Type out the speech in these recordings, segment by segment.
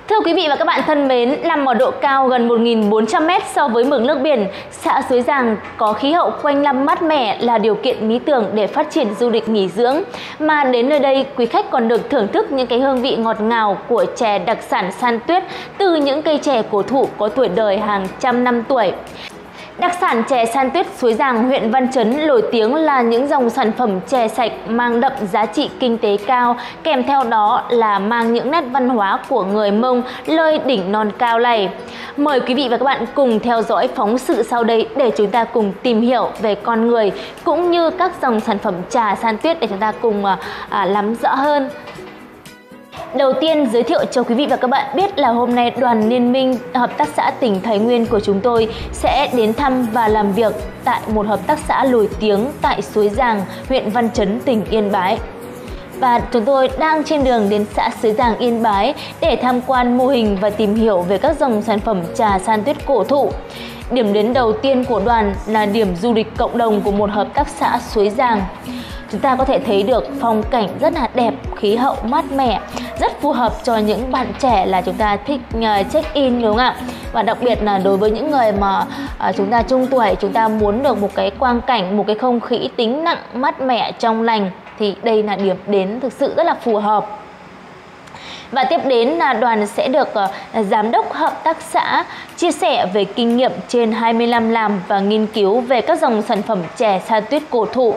Thưa quý vị và các bạn thân mến, nằm ở độ cao gần 1.400m so với mực nước biển, xã Suối Giàng có khí hậu quanh năm mát mẻ là điều kiện lý tưởng để phát triển du lịch nghỉ dưỡng. Mà đến nơi đây, quý khách còn được thưởng thức những cái hương vị ngọt ngào của chè đặc sản San Tuyết từ những cây chè cổ thụ có tuổi đời hàng trăm năm tuổi. Đặc sản chè San Tuyết Suối Giàng, huyện Văn Chấn nổi tiếng là những dòng sản phẩm chè sạch mang đậm giá trị kinh tế cao, kèm theo đó là mang những nét văn hóa của người Mông nơi đỉnh non cao này. Mời quý vị và các bạn cùng theo dõi phóng sự sau đây để chúng ta cùng tìm hiểu về con người cũng như các dòng sản phẩm trà San Tuyết để chúng ta cùng nắm rõ hơn. Đầu tiên giới thiệu cho quý vị và các bạn biết là hôm nay Đoàn Liên minh Hợp tác xã tỉnh Thái Nguyên của chúng tôi sẽ đến thăm và làm việc tại một hợp tác xã nổi tiếng tại Suối Giàng, huyện Văn Chấn, tỉnh Yên Bái. Và chúng tôi đang trên đường đến xã Suối Giàng, Yên Bái để tham quan mô hình và tìm hiểu về các dòng sản phẩm trà San Tuyết cổ thụ. Điểm đến đầu tiên của đoàn là điểm du lịch cộng đồng của một hợp tác xã Suối Giàng. Chúng ta có thể thấy được phong cảnh rất là đẹp, khí hậu mát mẻ, rất phù hợp cho những bạn trẻ là chúng ta thích check-in, đúng không ạ? Và đặc biệt là đối với những người mà chúng ta trung tuổi, chúng ta muốn được một cái quang cảnh, một cái không khí tĩnh lặng, mát mẻ, trong lành thì đây là điểm đến thực sự rất là phù hợp. Và tiếp đến là đoàn sẽ được giám đốc hợp tác xã chia sẻ về kinh nghiệm trên 20 năm làm và nghiên cứu về các dòng sản phẩm chè San Tuyết cổ thụ.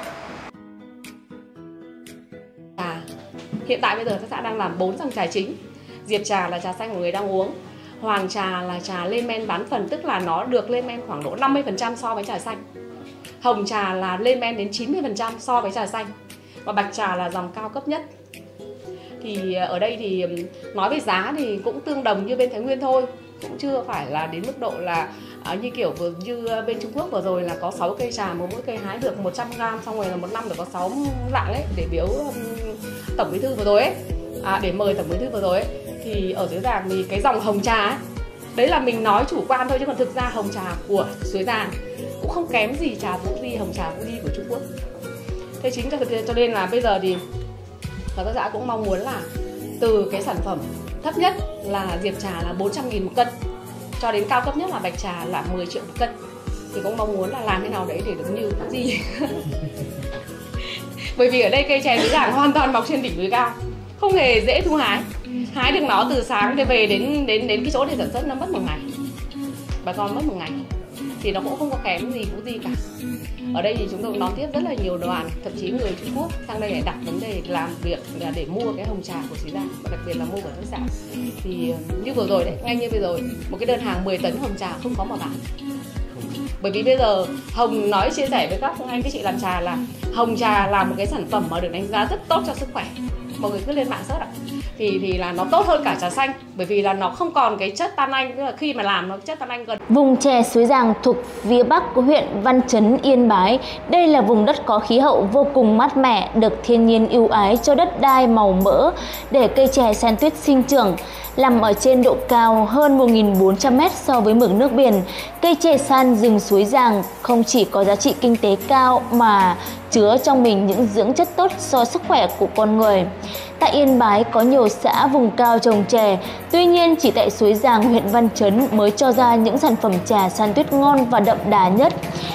Hiện tại bây giờ hợp tác xã đang làm 4 dòng trà chính. Diệp trà là trà xanh của người đang uống. Hoàng trà là trà lên men bán phần, tức là nó được lên men khoảng độ 50% so với trà xanh. Hồng trà là lên men đến 90% so với trà xanh. Và bạch trà là dòng cao cấp nhất. Thì ở đây thì nói về giá thì cũng tương đồng như bên Thái Nguyên thôi, cũng chưa phải là đến mức độ là như kiểu như bên Trung Quốc vừa rồi là có 6 cây trà mà mỗi cây hái được 100g, xong rồi là một năm được có 6 lạng ấy để biếu Tổng Bí thư vừa rồi ấy, để mời Tổng Bí thư vừa rồi ấy. Thì ở Suối Giàng thì cái dòng hồng trà ấy, đấy là mình nói chủ quan thôi, chứ còn thực ra hồng trà của Suối Giàng cũng không kém gì trà Vũ Di, hồng trà Vũ Di của Trung Quốc. Thế chính cho nên là bây giờ thì hợp tác xã cũng mong muốn là từ cái sản phẩm thấp nhất là diệp trà là 400.000 một cân cho đến cao cấp nhất là bạch trà là 10 triệu một cân, thì cũng mong muốn là làm thế nào đấy để được như Vũ Di. Bởi vì ở đây cây chè Suối Giàng hoàn toàn mọc trên đỉnh núi cao, không hề dễ thu hái. Hái được nó từ sáng để về đến cái chỗ để sản xuất nó mất một ngày, bà con mất một ngày, thì nó cũng không có kém gì Vũ Di cả. Ở đây thì chúng tôi đón tiếp rất là nhiều đoàn, thậm chí người Trung Quốc sang đây để đặt vấn đề làm việc để mua cái hồng trà của Suối Giàng, và đặc biệt là mua của hợp tác xã. Thì như vừa rồi đấy, ngay như bây giờ một cái đơn hàng 10 tấn hồng trà không có mà bán. Bởi vì bây giờ Hồng nói chia sẻ với các anh các chị làm trà là hồng trà là một cái sản phẩm mà được đánh giá rất tốt cho sức khỏe. Mọi người cứ lên mạng search ạ. Thì là nó tốt hơn cả trà xanh, bởi vì là nó không còn cái chất tannin, tức là khi mà làm nó chất tannin gần. Vùng chè Suối Giàng thuộc phía bắc của huyện Văn Chấn, Yên Bái. Đây là vùng đất có khí hậu vô cùng mát mẻ, được thiên nhiên ưu ái cho đất đai màu mỡ để cây chè San Tuyết sinh trưởng. Nằm ở trên độ cao hơn 1.400m so với mực nước biển, cây chè san rừng Suối Giàng không chỉ có giá trị kinh tế cao mà chứa trong mình những dưỡng chất tốt cho sức khỏe của con người. Tại Yên Bái có nhiều xã vùng cao trồng chè, tuy nhiên chỉ tại Suối Giàng, huyện Văn Chấn mới cho ra những sản phẩm trà San Tuyết ngon và đậm đà nhất.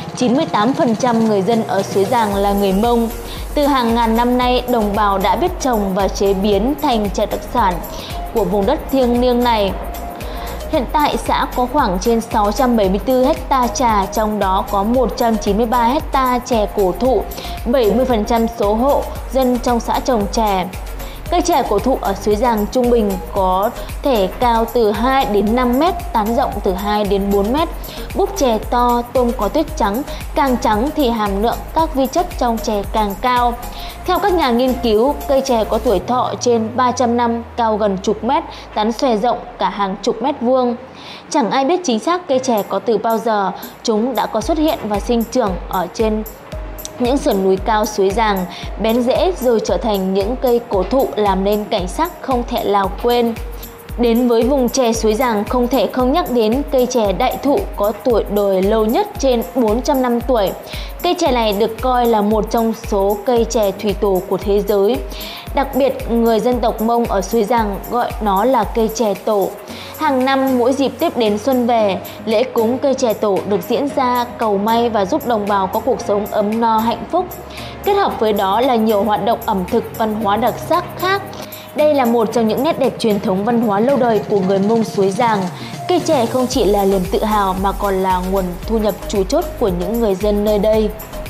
98% người dân ở Suối Giàng là người Mông. Từ hàng ngàn năm nay, đồng bào đã biết trồng và chế biến thành trà đặc sản của vùng đất thiêng liêng này. Hiện tại xã có khoảng trên 674 ha trà, trong đó có 193 ha chè cổ thụ, 70% số hộ dân trong xã trồng chè. Cây chè cổ thụ ở Suối Giàng trung bình có thể cao từ 2 đến 5 mét, tán rộng từ 2 đến 4 mét. Búp chè to, tôm có tuyết trắng, càng trắng thì hàm lượng các vi chất trong chè càng cao. Theo các nhà nghiên cứu, cây chè có tuổi thọ trên 300 năm, cao gần chục mét, tán xòe rộng cả hàng chục mét vuông. Chẳng ai biết chính xác cây chè có từ bao giờ, chúng đã có xuất hiện và sinh trưởng ở trên những sườn núi cao Suối Giàng, bén rễ rồi trở thành những cây cổ thụ làm nên cảnh sắc không thể nào quên. Đến với vùng chè Suối Giàng, không thể không nhắc đến cây chè đại thụ có tuổi đời lâu nhất trên 400 năm tuổi. Cây chè này được coi là một trong số cây chè thủy tổ của thế giới. Đặc biệt, người dân tộc Mông ở Suối Giàng gọi nó là cây chè tổ. Hàng năm, mỗi dịp Tết đến xuân về, lễ cúng cây chè tổ được diễn ra cầu may và giúp đồng bào có cuộc sống ấm no hạnh phúc. Kết hợp với đó là nhiều hoạt động ẩm thực văn hóa đặc sắc khác. Đây là một trong những nét đẹp truyền thống văn hóa lâu đời của người Mông Suối Giàng. Cây chè không chỉ là niềm tự hào mà còn là nguồn thu nhập chủ chốt của những người dân nơi đây.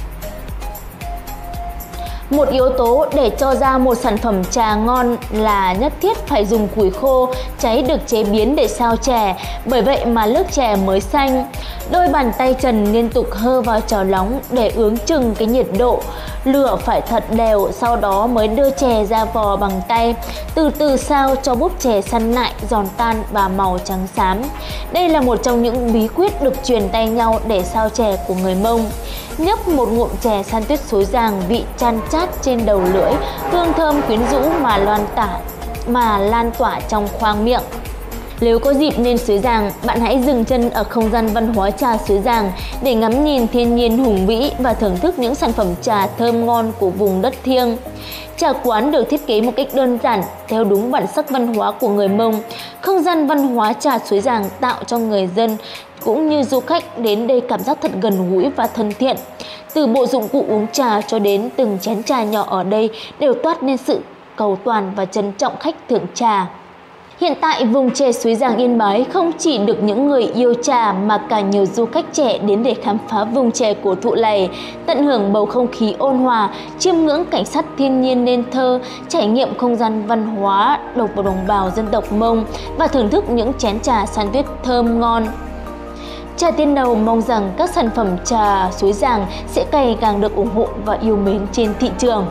Một yếu tố để cho ra một sản phẩm trà ngon là nhất thiết phải dùng củi khô, cháy được chế biến để sao chè, bởi vậy mà nước chè mới xanh. Đôi bàn tay trần liên tục hơ vào chảo nóng để ướng chừng cái nhiệt độ. Lửa phải thật đều, sau đó mới đưa chè ra vò bằng tay, từ từ sao cho búp chè săn lại, giòn tan và màu trắng xám. Đây là một trong những bí quyết được truyền tay nhau để sao chè của người Mông. Nhấp một ngụm chè san tuyết Suối Giàng, vị chan chát trên đầu lưỡi, hương thơm quyến rũ mà lan tỏa trong khoang miệng. Nếu có dịp lên Suối Giàng, bạn hãy dừng chân ở không gian văn hóa trà Suối Giàng để ngắm nhìn thiên nhiên hùng vĩ và thưởng thức những sản phẩm trà thơm ngon của vùng đất thiêng. Trà quán được thiết kế một cách đơn giản, theo đúng bản sắc văn hóa của người Mông. Không gian văn hóa trà Suối Giàng tạo cho người dân cũng như du khách đến đây cảm giác thật gần gũi và thân thiện. Từ bộ dụng cụ uống trà cho đến từng chén trà nhỏ ở đây đều toát lên sự cầu toàn và trân trọng khách thưởng trà. Hiện tại, vùng chè Suối Giàng Yên Bái không chỉ được những người yêu trà mà cả nhiều du khách trẻ đến để khám phá vùng chè cổ thụ này, tận hưởng bầu không khí ôn hòa, chiêm ngưỡng cảnh sắc thiên nhiên nên thơ, trải nghiệm không gian văn hóa độc đồng bào dân tộc Mông và thưởng thức những chén trà san tuyết thơm ngon. Trà Tiên Đầu mong rằng các sản phẩm trà Suối Giàng sẽ ngày càng được ủng hộ và yêu mến trên thị trường.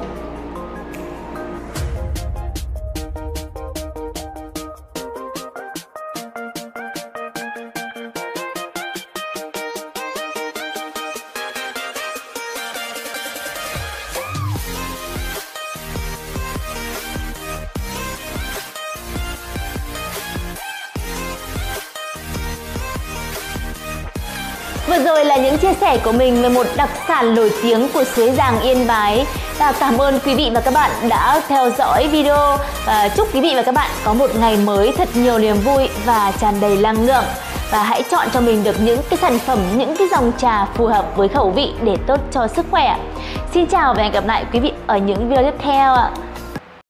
Vừa rồi là những chia sẻ của mình về một đặc sản nổi tiếng của Suối Giàng Yên Bái. Và cảm ơn quý vị và các bạn đã theo dõi video. Và chúc quý vị và các bạn có một ngày mới thật nhiều niềm vui và tràn đầy năng lượng. Và hãy chọn cho mình được những cái sản phẩm, những cái dòng trà phù hợp với khẩu vị để tốt cho sức khỏe. Xin chào và hẹn gặp lại quý vị ở những video tiếp theo ạ.